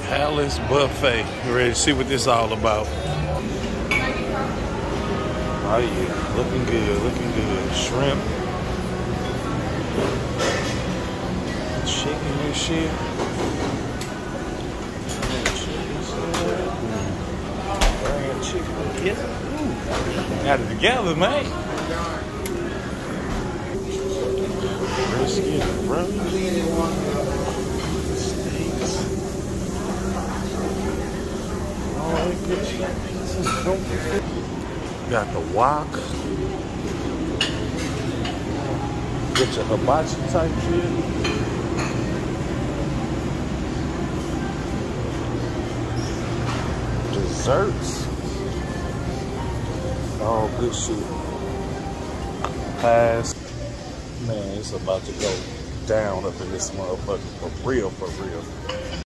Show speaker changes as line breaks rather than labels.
Palace Buffet. You ready to see what this is all about? Oh yeah, looking good, looking good. Shrimp, chicken and shit. Chicken. Yeah. Got it together, man. Brisket, steaks. All that good shit. Got the wok. Get your hibachi type shit. Desserts. All good shit. Pies. Man, it's about to go down up in this motherfucker. For real, for real.